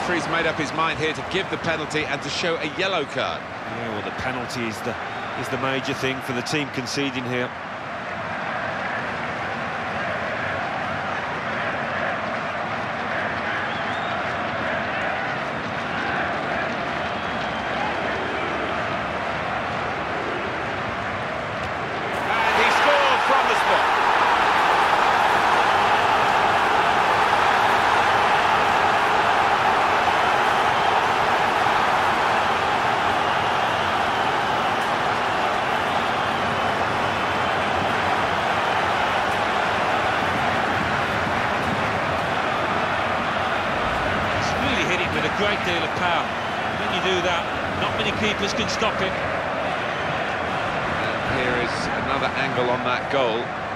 referee's made up his mind here to give the penalty and to show a yellow card. Yeah, well, the penalty is the major thing for the team conceding here. And he scores from the spot. With a great deal of power. When you do that, not many keepers can stop it. And here is another angle on that goal.